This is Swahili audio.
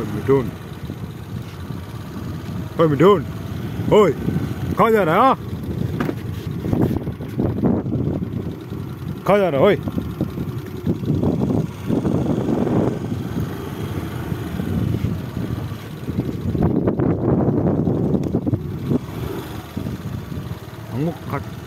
Ôi mithun. Ôi mithun. Ôi, coi giờ này á. Coi giờ này ôi. Không có